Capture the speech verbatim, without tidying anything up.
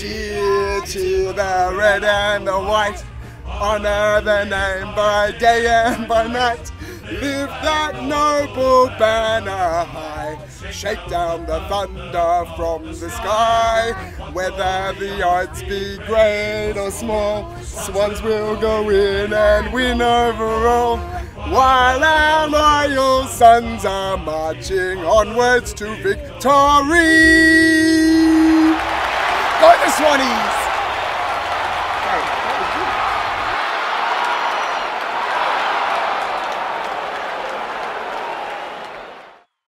Cheer, cheer the red and the white, honour the name by day and by night. Lift that noble banner high, shake down the thunder from the sky. Whether the odds be great or small, Swans will go in and win overall. While our loyal sons are marching onwards to victory.